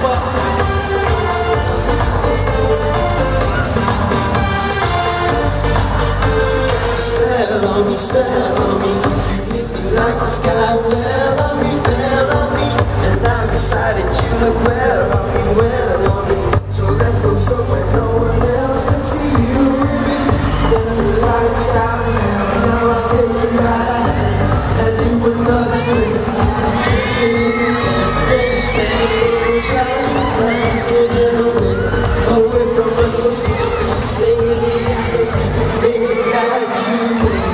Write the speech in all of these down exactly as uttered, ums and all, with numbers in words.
Spell on me, you hit me like the sky fell on me, fell on me, and I decided you look well on me, well on me. So let's go somewhere no one else can see you with me. Turn the lights out now, now I'll take you right and do another thing. Then spend a little time, time slipping away, away from us, so stay with me, make it like you can.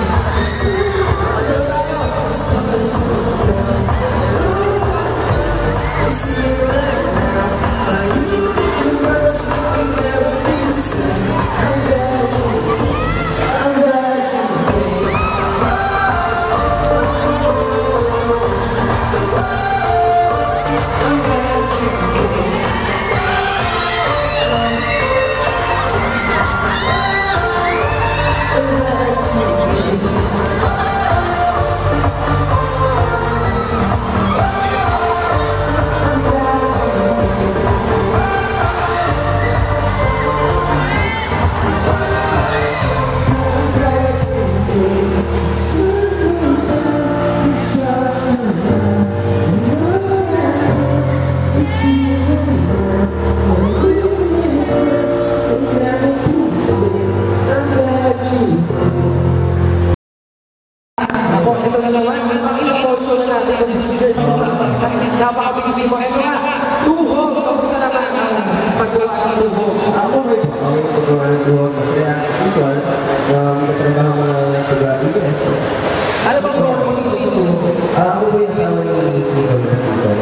Napakabilisin mo. Ito nga, tuhog. Kamusta naman ang paggawa ng tuhog? Ako rin. Ako rin paggawa ng tuhog. Kasi ang season, magkatrabaho ko ng pag-I B S. Ano bang role mo dito sa tuhog? Ako po yung asawa ng Nicole na season.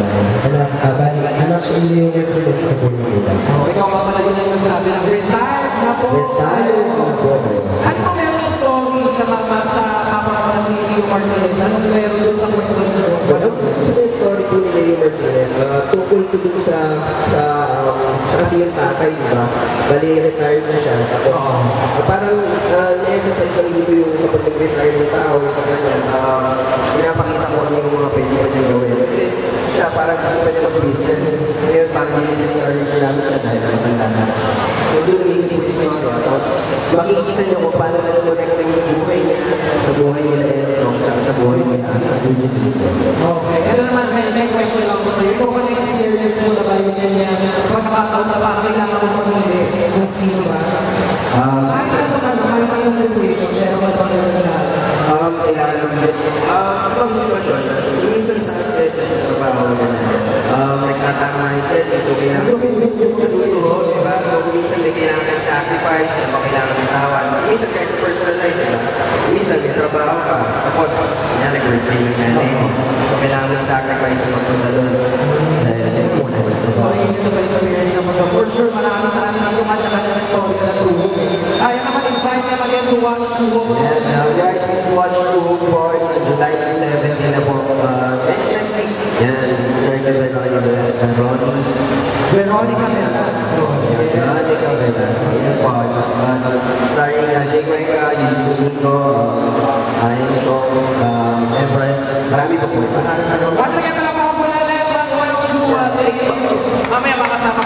Anak siya yung nag-release sa po yung iba. Ikaw ba pala yung nagsabi ng retired na po? Retired na po. Ano ba meron sa story sa mama sa kapwa si Leo Martinez? Ano ba meron doon sa kwento ng tuhog? Well, gusto ko yung story po ni Leo Martinez. Tungkol ko din sa sa sa kasi yung tatay, di ba? Bali, retired na siya. Tapos, parang na-emphasize sa dito yung kapag nag-retire ng tao sa kanya, pinapakita ko ano yung mga pwede niya gawin. Kasi siya parang gusto niya mag-business. Ngayon, parang hindi niya sa orange namin siya dahil matanda na. So, doon nagiging business ko. Tapos, makikita niyo kung paano na connect yung buhay niya sa buhay nila Enron, tsaka sa buhay niya. Okay. Ano naman, may, may question lang ko sa'yo. Ikaw ba na-experience mo na ba yung ganyan? Pagkakataon na parang kailangan mo pamili kung sino ba? Kahit ano ano, kahit anong situation, pero magpapalala na lahat. Um, kailangan mo din. Um, ang sitwasyon, yung isang sa aspect sa trabaho na um, nagtatama yung set, so kailangan tuturo, diba? So, minsan may kailangan sacrifice, kasi kailangan ng tawan. Minsan kahit sa personal life, diba? Minsan may trabaho ka, tapos, yan, nag-birthday yung nanay mo. So, kailangan ng sacrifice ang magpunta doon. Dahil natin mo na ito. So, yun ito ba experience ng mga for sure, marami sa atin ang kumanta-kanta ng story na tuhog. Ayaw naman, invite naman yan to watch tuhog. And uh, guys, please watch Tuhog Boys on July seventeenth na po. Next next week. Yan, started by Veronica Ronnie. Veronica Velasco. Veronica Velasco. Yan po. Starring uh, Jake Micah, Eugene Domingo, Ayan Shong, Everest. Marami po po. Once again, talaga po po na lang. One, two, three. Mamaya makasama